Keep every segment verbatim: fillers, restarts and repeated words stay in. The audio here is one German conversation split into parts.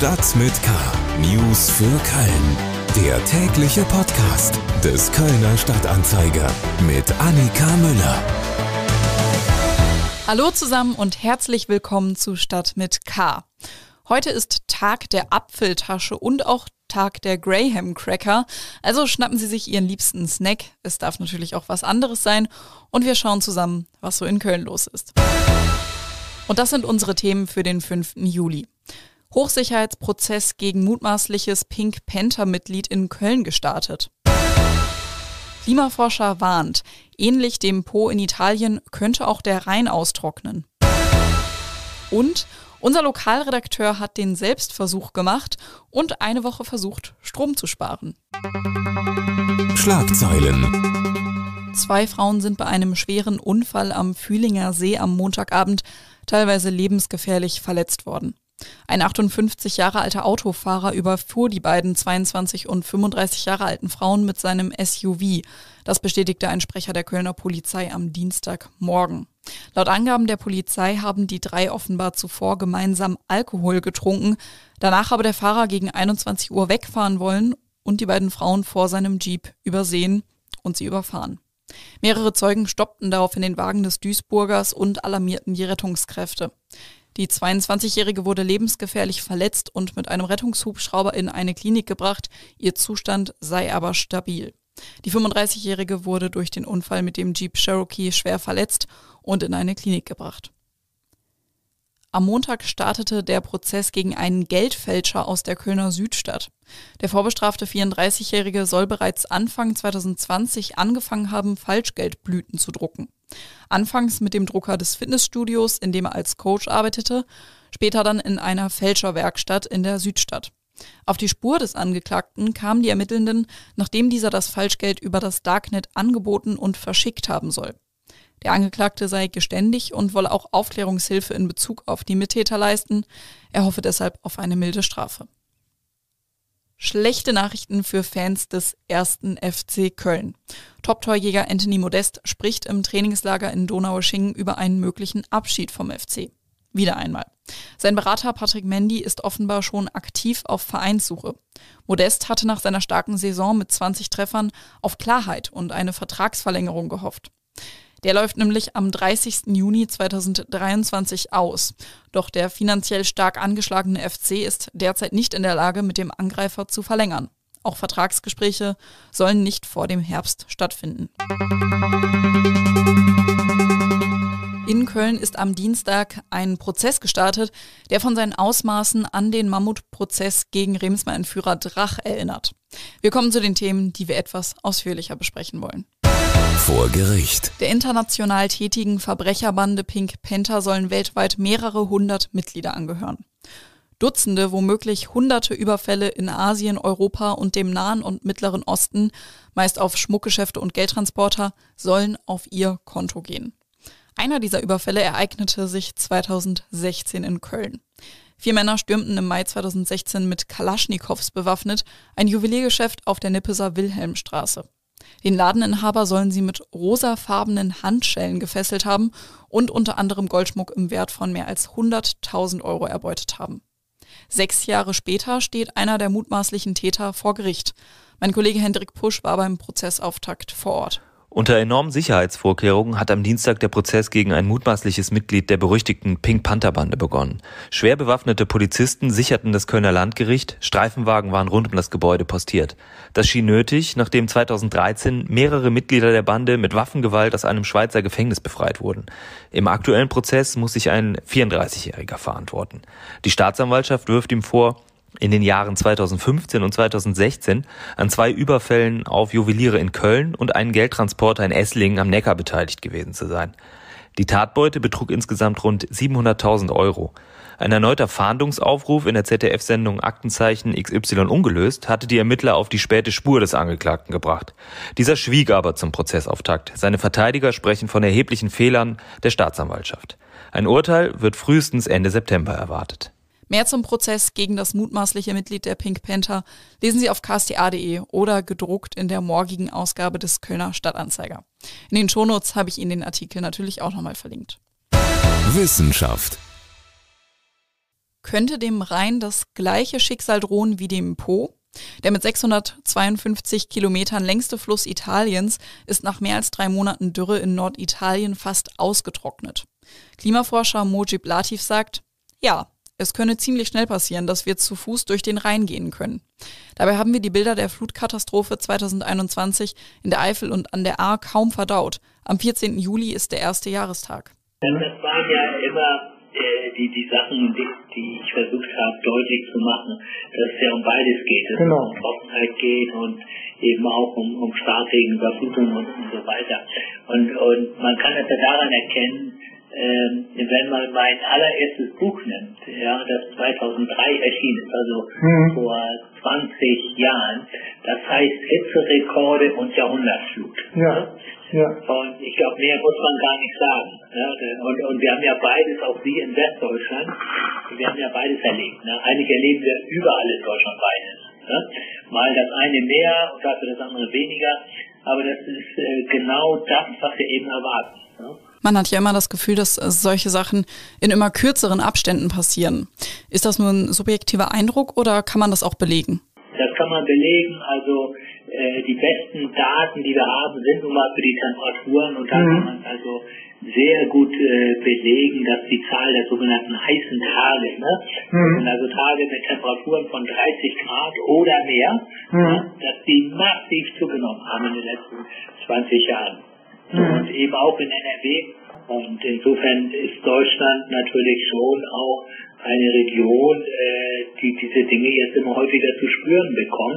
Stadt mit K. News für Köln. Der tägliche Podcast des Kölner Stadtanzeiger mit Annika Müller. Hallo zusammen und herzlich willkommen zu Stadt mit K. Heute ist Tag der Apfeltasche und auch Tag der Graham Cracker. Also schnappen Sie sich Ihren liebsten Snack. Es darf natürlich auch was anderes sein. Und wir schauen zusammen, was so in Köln los ist. Und das sind unsere Themen für den fünften Juli. Hochsicherheitsprozess gegen mutmaßliches Pink Panther-Mitglied in Köln gestartet. Klimaforscher warnt, ähnlich dem Po in Italien könnte auch der Rhein austrocknen. Und unser Lokalredakteur hat den Selbstversuch gemacht und eine Woche versucht, Strom zu sparen. Schlagzeilen. Zwei Frauen sind bei einem schweren Unfall am Fühlinger See am Montagabend teilweise lebensgefährlich verletzt worden. Ein achtundfünfzig Jahre alter Autofahrer überfuhr die beiden zweiundzwanzig und fünfunddreißig Jahre alten Frauen mit seinem S U V. Das bestätigte ein Sprecher der Kölner Polizei am Dienstagmorgen. Laut Angaben der Polizei haben die drei offenbar zuvor gemeinsam Alkohol getrunken. Danach habe der Fahrer gegen einundzwanzig Uhr wegfahren wollen und die beiden Frauen vor seinem Jeep übersehen und sie überfahren. Mehrere Zeugen stoppten daraufhin den Wagen des Duisburgers und alarmierten die Rettungskräfte. Die zweiundzwanzigjährige wurde lebensgefährlich verletzt und mit einem Rettungshubschrauber in eine Klinik gebracht. Ihr Zustand sei aber stabil. Die fünfunddreißigjährige wurde durch den Unfall mit dem Jeep Cherokee schwer verletzt und in eine Klinik gebracht. Am Montag startete der Prozess gegen einen Geldfälscher aus der Kölner Südstadt. Der vorbestrafte vierunddreißigjährige soll bereits Anfang zweitausendzwanzig angefangen haben, Falschgeldblüten zu drucken. Anfangs mit dem Drucker des Fitnessstudios, in dem er als Coach arbeitete, später dann in einer Fälscherwerkstatt in der Südstadt. Auf die Spur des Angeklagten kamen die Ermittelnden, nachdem dieser das Falschgeld über das Darknet angeboten und verschickt haben soll. Der Angeklagte sei geständig und wolle auch Aufklärungshilfe in Bezug auf die Mittäter leisten. Er hoffe deshalb auf eine milde Strafe. Schlechte Nachrichten für Fans des ersten F C Köln. Top-Torjäger Anthony Modest spricht im Trainingslager in Donaueschingen über einen möglichen Abschied vom F C. Wieder einmal. Sein Berater Patrick Mendy ist offenbar schon aktiv auf Vereinssuche. Modest hatte nach seiner starken Saison mit zwanzig Treffern auf Klarheit und eine Vertragsverlängerung gehofft. Der läuft nämlich am dreißigsten Juni zweitausenddreiundzwanzig aus. Doch der finanziell stark angeschlagene F C ist derzeit nicht in der Lage, mit dem Angreifer zu verlängern. Auch Vertragsgespräche sollen nicht vor dem Herbst stattfinden. In Köln ist am Dienstag ein Prozess gestartet, der von seinen Ausmaßen an den Mammutprozess gegen Remsmar-Entführer Drach erinnert. Wir kommen zu den Themen, die wir etwas ausführlicher besprechen wollen. Vor Gericht. Der international tätigen Verbrecherbande Pink Panther sollen weltweit mehrere hundert Mitglieder angehören. Dutzende, womöglich hunderte Überfälle in Asien, Europa und dem Nahen und Mittleren Osten, meist auf Schmuckgeschäfte und Geldtransporter, sollen auf ihr Konto gehen. Einer dieser Überfälle ereignete sich zweitausendsechzehn in Köln. Vier Männer stürmten im Mai zweitausendsechzehn mit Kalaschnikows bewaffnet ein Juweliergeschäft auf der Nippeser Wilhelmstraße. Den Ladeninhaber sollen sie mit rosafarbenen Handschellen gefesselt haben und unter anderem Goldschmuck im Wert von mehr als hunderttausend Euro erbeutet haben. Sechs Jahre später steht einer der mutmaßlichen Täter vor Gericht. Mein Kollege Hendrik Pusch war beim Prozessauftakt vor Ort. Unter enormen Sicherheitsvorkehrungen hat am Dienstag der Prozess gegen ein mutmaßliches Mitglied der berüchtigten Pink Panther Bande begonnen. Schwer bewaffnete Polizisten sicherten das Kölner Landgericht, Streifenwagen waren rund um das Gebäude postiert. Das schien nötig, nachdem zweitausenddreizehn mehrere Mitglieder der Bande mit Waffengewalt aus einem Schweizer Gefängnis befreit wurden. Im aktuellen Prozess muss sich ein vierunddreißigjähriger verantworten. Die Staatsanwaltschaft wirft ihm vor, in den Jahren zweitausendfünfzehn und zweitausendsechzehn an zwei Überfällen auf Juweliere in Köln und einen Geldtransporter in Esslingen am Neckar beteiligt gewesen zu sein. Die Tatbeute betrug insgesamt rund siebenhunderttausend Euro. Ein erneuter Fahndungsaufruf in der Z D F-Sendung Aktenzeichen X Y ungelöst hatte die Ermittler auf die späte Spur des Angeklagten gebracht. Dieser schwieg aber zum Prozessauftakt. Seine Verteidiger sprechen von erheblichen Fehlern der Staatsanwaltschaft. Ein Urteil wird frühestens Ende September erwartet. Mehr zum Prozess gegen das mutmaßliche Mitglied der Pink Panther lesen Sie auf k s t a punkt d e oder gedruckt in der morgigen Ausgabe des Kölner Stadtanzeiger. In den Shownotes habe ich Ihnen den Artikel natürlich auch nochmal verlinkt. Wissenschaft. könnte dem Rhein das gleiche Schicksal drohen wie dem Po? Der mit sechshundertzweiundfünfzig Kilometern längste Fluss Italiens ist nach mehr als drei Monaten Dürre in Norditalien fast ausgetrocknet. Klimaforscher Mojib Latif sagt, ja, es könne ziemlich schnell passieren, dass wir zu Fuß durch den Rhein gehen können. Dabei haben wir die Bilder der Flutkatastrophe zweitausendeinundzwanzig in der Eifel und an der Ahr kaum verdaut. Am vierzehnten Juli ist der erste Jahrestag. Das waren ja immer äh, die, die Sachen, die, die ich versucht habe deutlich zu machen, dass es ja um beides geht. Dass genau. es um Trockenheit geht und eben auch um, um Starkregen, Überflutung und, und so weiter. Und, und man kann es ja daran erkennen, Ähm, wenn man mein allererstes Buch nimmt, ja, das zweitausenddrei erschienen ist, also mhm. vor zwanzig Jahren, das heißt Hitzerekorde und Jahrhundertflut. Ja. Ja. Und ich glaube, mehr muss man gar nicht sagen. Ja. Und, und wir haben ja beides, auch Sie in Westdeutschland, wir haben ja beides erlebt. Ne. Eigentlich erleben wir überall in Deutschland beides. Ne. Mal das eine mehr und dafür das andere weniger, aber das ist äh, genau das, was wir eben erwarten. Ne. Man hat ja immer das Gefühl, dass solche Sachen in immer kürzeren Abständen passieren. Ist das nur ein subjektiver Eindruck oder kann man das auch belegen? Das kann man belegen. Also äh, die besten Daten, die wir haben, sind nun mal für die Temperaturen. Und da mhm. kann man also sehr gut äh, belegen, dass die Zahl der sogenannten heißen Tage, ne? Mhm. also Tage mit Temperaturen von dreißig Grad oder mehr, mhm. ne? dass die massiv zugenommen haben in den letzten zwanzig Jahren. Und eben auch in N R W. Und insofern ist Deutschland natürlich schon auch eine Region, äh, die diese Dinge jetzt immer häufiger zu spüren bekommt.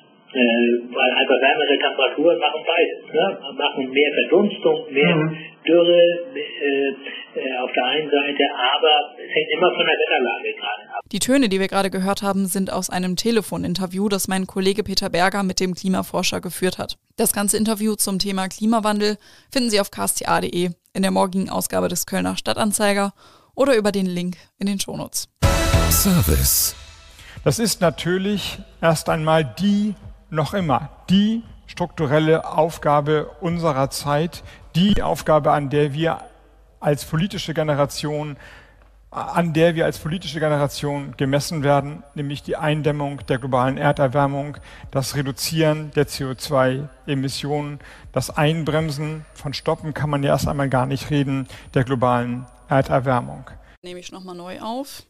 Äh, weil einfach wärmere Temperaturen machen beides. Ne? Machen mehr Verdunstung, mehr mhm. Dürre äh, äh, auf der einen Seite, aber es hängt immer von der Wetterlage gerade ab. Die Töne, die wir gerade gehört haben, sind aus einem Telefoninterview, das mein Kollege Peter Berger mit dem Klimaforscher geführt hat. Das ganze Interview zum Thema Klimawandel finden Sie auf k s t a punkt d e, in der morgigen Ausgabe des Kölner Stadtanzeiger oder über den Link in den Shownotes. Service. Das ist natürlich erst einmal die, noch immer, die strukturelle Aufgabe unserer Zeit, die Aufgabe, an der wir als politische Generation an der wir als politische Generation gemessen werden, nämlich die Eindämmung der globalen Erderwärmung, das Reduzieren der C O zwei Emissionen, das Einbremsen, von Stoppen kann man ja erst einmal gar nicht reden, der globalen Erderwärmung. Nehme ich nochmal neu auf.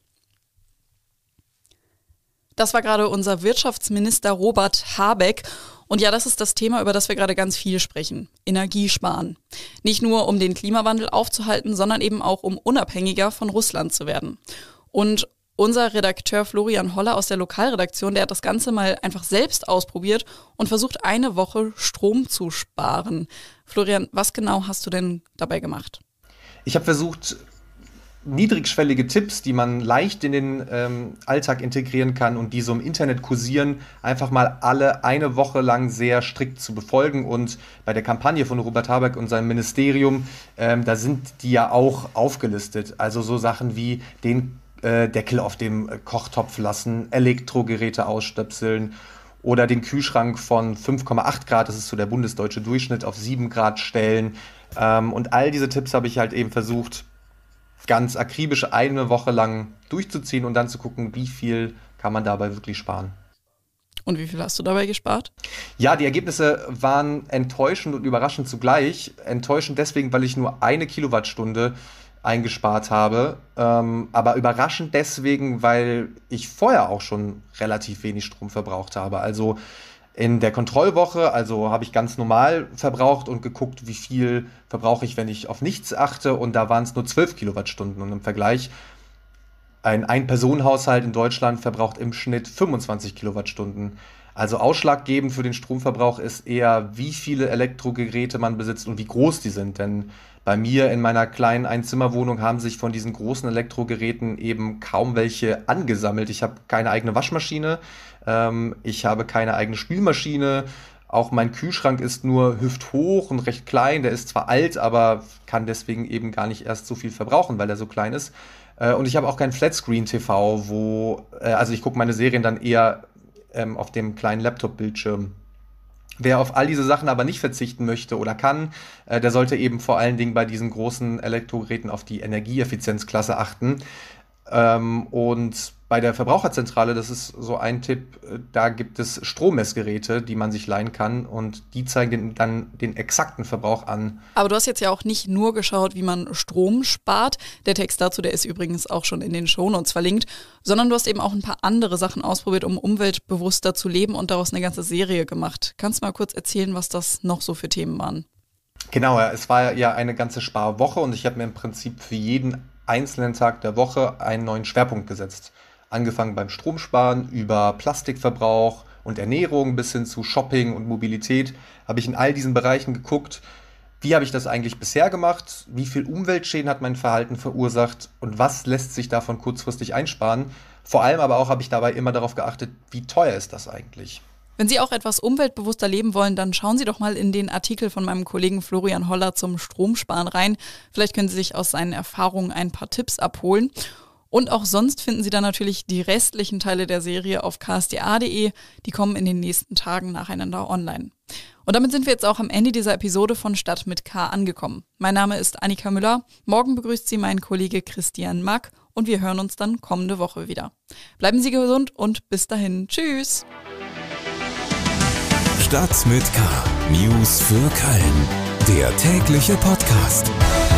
Das war gerade unser Wirtschaftsminister Robert Habeck. Und ja, das ist das Thema, über das wir gerade ganz viel sprechen. Energiesparen. Nicht nur, um den Klimawandel aufzuhalten, sondern eben auch, um unabhängiger von Russland zu werden. Und unser Redakteur Florian Holler aus der Lokalredaktion, der hat das Ganze mal einfach selbst ausprobiert und versucht, eine Woche Strom zu sparen. Florian, was genau hast du denn dabei gemacht? Ich habe versucht, niedrigschwellige Tipps, die man leicht in den ähm, Alltag integrieren kann und die so im Internet kursieren, einfach mal alle eine Woche lang sehr strikt zu befolgen. Und bei der Kampagne von Robert Habeck und seinem Ministerium, ähm, da sind die ja auch aufgelistet. Also so Sachen wie den äh, Deckel auf dem Kochtopf lassen, Elektrogeräte ausstöpseln oder den Kühlschrank von fünf Komma acht Grad, das ist so der bundesdeutsche Durchschnitt, auf sieben Grad stellen. Ähm, und all diese Tipps habe ich halt eben versucht, ganz akribisch eine Woche lang durchzuziehen und dann zu gucken, wie viel kann man dabei wirklich sparen. Und wie viel hast du dabei gespart? Ja, die Ergebnisse waren enttäuschend und überraschend zugleich. Enttäuschend deswegen, weil ich nur eine Kilowattstunde eingespart habe, ähm, aber überraschend deswegen, weil ich vorher auch schon relativ wenig Strom verbraucht habe. Also in der Kontrollwoche, also habe ich ganz normal verbraucht und geguckt, wie viel verbrauche ich, wenn ich auf nichts achte, und da waren es nur zwölf Kilowattstunden. Und im Vergleich, ein Ein-Personen-Haushalt in Deutschland verbraucht im Schnitt fünfundzwanzig Kilowattstunden. Also ausschlaggebend für den Stromverbrauch ist eher, wie viele Elektrogeräte man besitzt und wie groß die sind. Denn bei mir in meiner kleinen Einzimmerwohnung haben sich von diesen großen Elektrogeräten eben kaum welche angesammelt. Ich habe keine eigene Waschmaschine, ähm, ich habe keine eigene Spülmaschine, auch mein Kühlschrank ist nur hüfthoch und recht klein. Der ist zwar alt, aber kann deswegen eben gar nicht erst so viel verbrauchen, weil er so klein ist. Äh, und ich habe auch kein Flatscreen-T V, wo, äh, also ich gucke meine Serien dann eher ähm, auf dem kleinen Laptop-Bildschirm. Wer auf all diese Sachen aber nicht verzichten möchte oder kann, äh, der sollte eben vor allen Dingen bei diesen großen Elektrogeräten auf die Energieeffizienzklasse achten. Ähm, und bei der Verbraucherzentrale, das ist so ein Tipp, da gibt es Strommessgeräte, die man sich leihen kann und die zeigen den, dann den exakten Verbrauch an. Aber du hast jetzt ja auch nicht nur geschaut, wie man Strom spart. Der Text dazu, der ist übrigens auch schon in den Shownotes verlinkt, sondern du hast eben auch ein paar andere Sachen ausprobiert, um umweltbewusster zu leben und daraus eine ganze Serie gemacht. Kannst du mal kurz erzählen, was das noch so für Themen waren? Genau, es war ja eine ganze Sparwoche und ich habe mir im Prinzip für jeden einzelnen Tag der Woche einen neuen Schwerpunkt gesetzt. Angefangen beim Stromsparen, über Plastikverbrauch und Ernährung bis hin zu Shopping und Mobilität, habe ich in all diesen Bereichen geguckt, wie habe ich das eigentlich bisher gemacht, wie viel Umweltschäden hat mein Verhalten verursacht und was lässt sich davon kurzfristig einsparen. Vor allem aber auch habe ich dabei immer darauf geachtet, wie teuer ist das eigentlich. Wenn Sie auch etwas umweltbewusster leben wollen, dann schauen Sie doch mal in den Artikel von meinem Kollegen Florian Holler zum Stromsparen rein. Vielleicht können Sie sich aus seinen Erfahrungen ein paar Tipps abholen. Und auch sonst finden Sie dann natürlich die restlichen Teile der Serie auf k s d a punkt d e. Die kommen in den nächsten Tagen nacheinander online. Und damit sind wir jetzt auch am Ende dieser Episode von Stadt mit K angekommen. Mein Name ist Annika Müller. Morgen begrüßt Sie mein Kollege Christian Mack und wir hören uns dann kommende Woche wieder. Bleiben Sie gesund und bis dahin. Tschüss! Stadt mit K. News für Köln. Der tägliche Podcast.